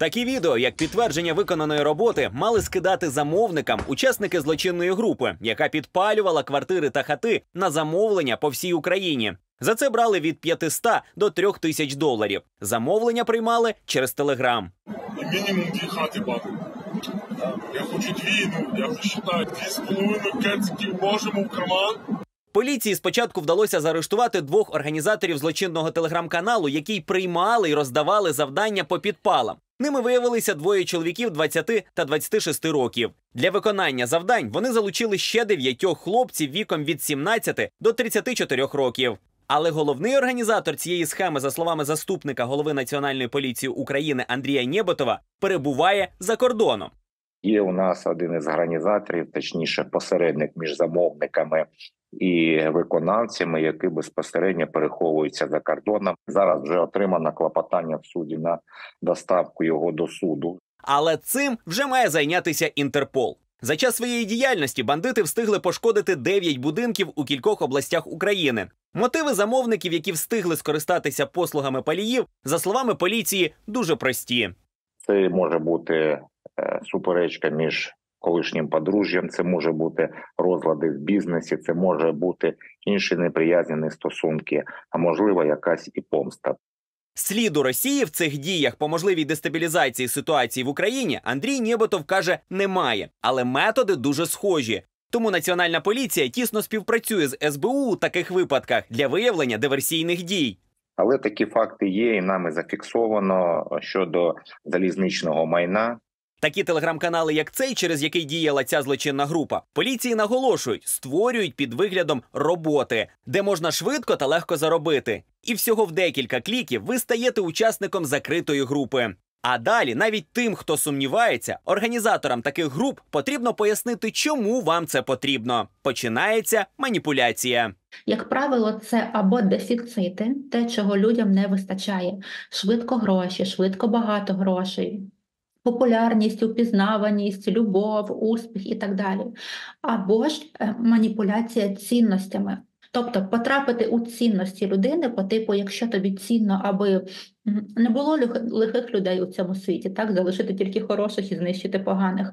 Такі відео, як підтвердження виконаної роботи, мали скидати замовникам учасники злочинної групи, яка підпалювала квартири та хати на замовлення по всій Україні. За це брали від 500 до 3000 доларів. Замовлення приймали через Телеграм. Мінімум 2 хати бабу. Я хочу 2, я вже вважаю, 2,5 кециків можемо в карман. Поліції спочатку вдалося заарештувати 2 організаторів злочинного телеграм-каналу, які приймали і роздавали завдання по підпалам. Ними виявилися 2 чоловіків 20 та 26 років. Для виконання завдань вони залучили ще 9 хлопців віком від 17 до 34 років. Але головний організатор цієї схеми, за словами заступника голови Національної поліції України Андрія Нєботова, перебуває за кордоном. Є у нас один із організаторів, точніше посередник між замовниками і виконавцями, які безпосередньо переховуються за кордоном. Зараз вже отримано клопотання в суді на доставку його до суду. Але цим вже має зайнятися Інтерпол. За час своєї діяльності бандити встигли пошкодити 9 будинків у кількох областях України. Мотиви замовників, які встигли скористатися послугами паліїв, за словами поліції, дуже прості. Це може бути суперечка між колишнім подружжям, це може бути розлади в бізнесі, це може бути інші неприязні стосунки, а можливо якась і помста. Сліду Росії в цих діях по можливій дестабілізації ситуації в Україні Андрій Нєботов каже, немає. Але методи дуже схожі. Тому Національна поліція тісно співпрацює з СБУ у таких випадках для виявлення диверсійних дій. Але такі факти є і нами зафіксовано щодо залізничного майна. Такі телеграм-канали, як цей, через який діяла ця злочинна група, поліції наголошують, створюють під виглядом роботи, де можна швидко та легко заробити. І всього в декілька кліків ви стаєте учасником закритої групи. А далі навіть тим, хто сумнівається, організаторам таких груп потрібно пояснити, чому вам це потрібно. Починається маніпуляція. Як правило, це або дефіцити, те, чого людям не вистачає. Швидко гроші, швидко багато грошей. Популярність, упізнаваність, любов, успіх і так далі. Або ж маніпуляція цінностями. Тобто потрапити у цінності людини по типу, якщо тобі цінно, аби не було лихих людей у цьому світі, так, залишити тільки хороших і знищити поганих,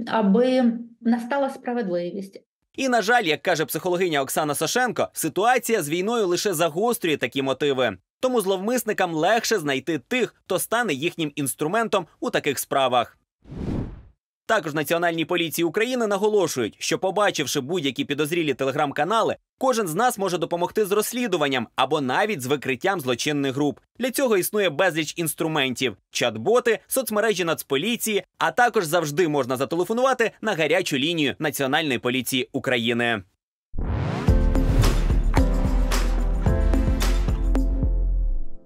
аби настала справедливість. І, на жаль, як каже психологиня Оксана Сошенко, ситуація з війною лише загострює такі мотиви. Тому зловмисникам легше знайти тих, хто стане їхнім інструментом у таких справах. Також Національній поліції України наголошують, що побачивши будь-які підозрілі телеграм-канали, кожен з нас може допомогти з розслідуванням або навіть з викриттям злочинних груп. Для цього існує безліч інструментів – чат-боти, соцмережі Нацполіції, а також завжди можна зателефонувати на гарячу лінію Національної поліції України.